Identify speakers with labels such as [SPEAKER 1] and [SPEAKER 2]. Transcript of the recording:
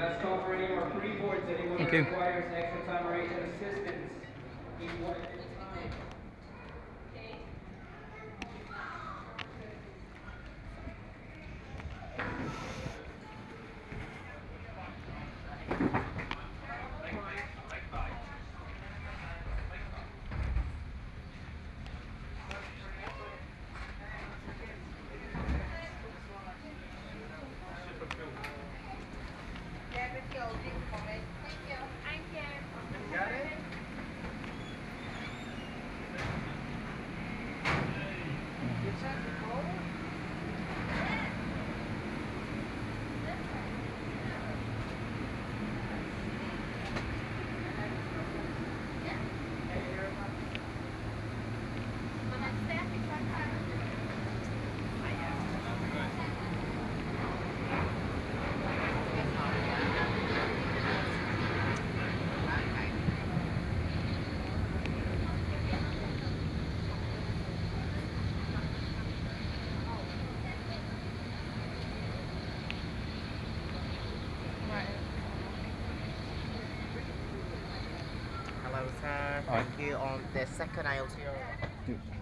[SPEAKER 1] Last call for any more pre-boards. Anyone who requires extra time or agent assistance. Each one at a time.
[SPEAKER 2] Hello, sir. Thank you. On the second aisle to your